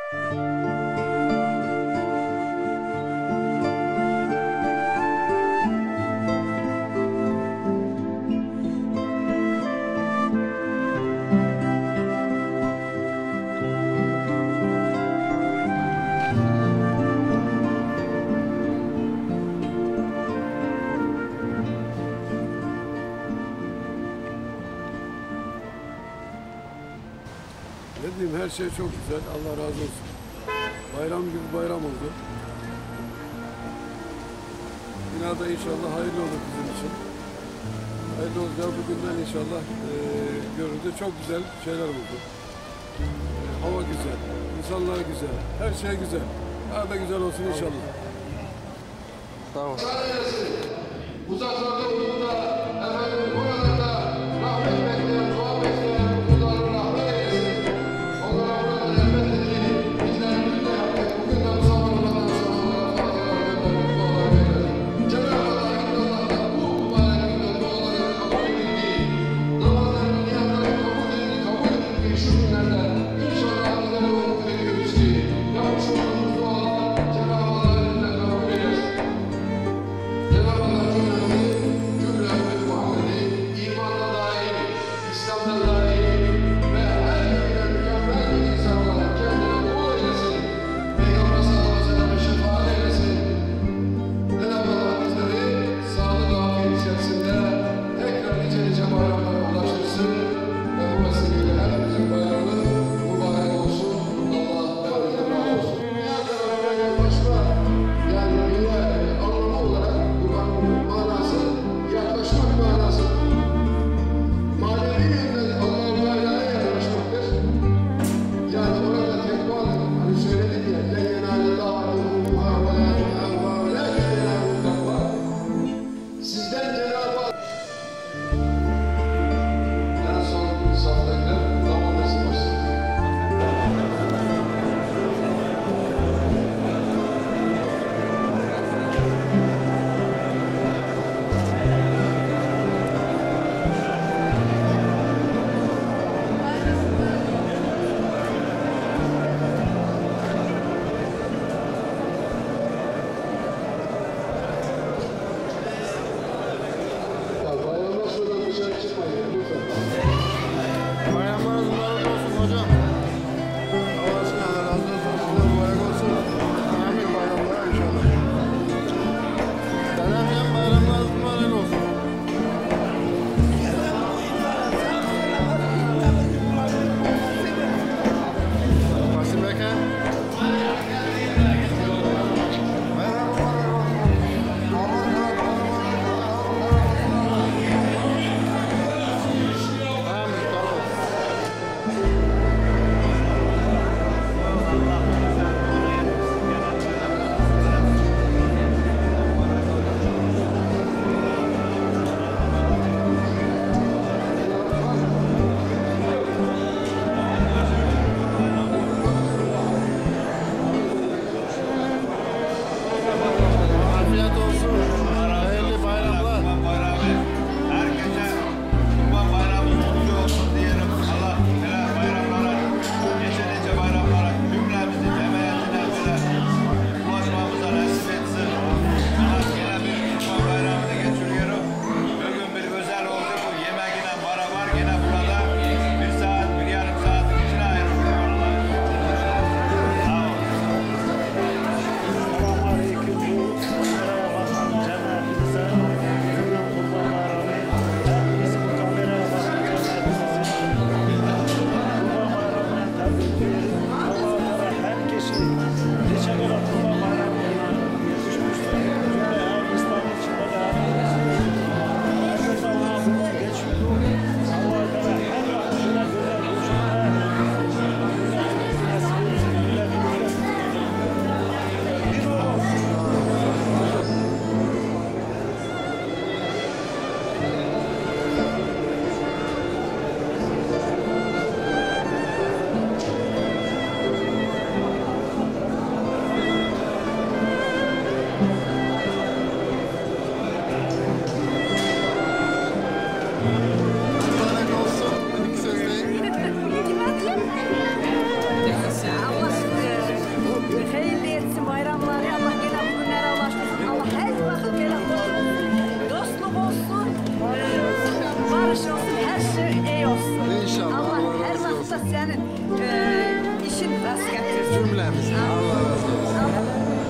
Ne diyeyim, her şey çok güzel. Allah razı olsun. Bayram gibi bayram oldu. Binada inşallah hayırlı olur bizim için. Hayırlı olacağı bugünden inşallah görüldü. Çok güzel şeyler oldu. Hava güzel, insanlar güzel, her şey güzel. Daha da güzel olsun inşallah. Tamam. Uzaklarda olduğunda efendim buralarda rahmet bekleyen, dua bekleyen kulların rahmet eylesin. Onlara burada rahmet edildiği bizlerimiz de yaptık. Bugün de bu zamanlardan sonra Fatiha gönderdik, dualar bekledik. Cenab-ı Allah'tan bu mübarek günde duaların kabul edildiği, namazların, niyazların kabul edildiği şu günlerde inşallah bizlere umut ediyoruz ki yapmış olduğumuz dualar Cenab-ı Allah'ın elinden kabul eylesin. Cenab-ı Allah cümlemizi Muhammed'i imanla dahil, İslam'da dahil ve her yönüyle mükemmel bir insan olarak kendine kul eylesin. Peygamber sallallahu aleyhi ve sellem'e şefaat eylesin. Cenab-ı Allah bizleri sağlık afiyet içerisinde tekrar nice bayramlara ulaştırsın ve bu vesileyle hepimizin bayramı mübarek olsun. Allah hepimizden razı olsun. Dünyada yaklaşma, yani dünya anlamı olarak manası, yaklaşmak manası. Manevi yönden Allah-u Teala'ya yaklaşmaktır. Yani orada tekvadır. Hani söyledik ya, لَنْ يَنَالَ اللّٰهَ لُحُومُهَا وَلَا دِمَاؤُهَا وَلَكِنْ يَنَالُهُ التَّقْوَى. Sizden Cenab-ı Allah en son saftakiler tamam nasıl başladı? Ya bayramdan sonra dışarı çıkmayın lütfen. Bayramlarınız mübarek olsun hocam. Allah aşkına Allah razı olsun. Size mübarek olsun. Amin bayramlara inşallah. Dedemle bayramlarınız mübarek olsun. Kasım Beke. Afiyet olsun. Hayırlı bayramlar. Herkese Kurban Bayramı kutlu olsun diyelim. Allah helal bayram senin işin rast getirsin. Cümlemiz. Allah razı olsun.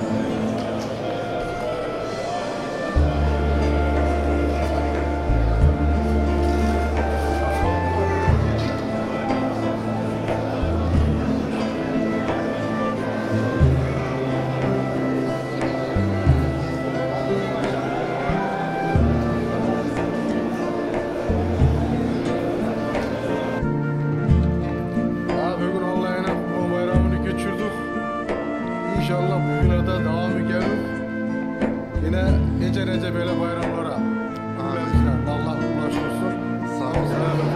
Bugün Allah'ına bu bayramını geçirdik. İnşallah bugüne de devamı gelir. Yine nice böyle bayramlara. Cümlemizden Allah ulaştırsın. Sağ olun.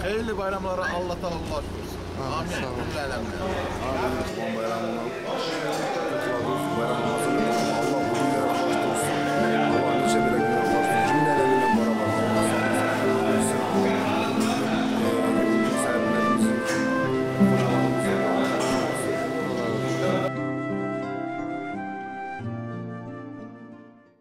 hayırlı bayramlara Allah Teala ulaştırsın. Amin, Amin. sağ ol. Cümle alemine.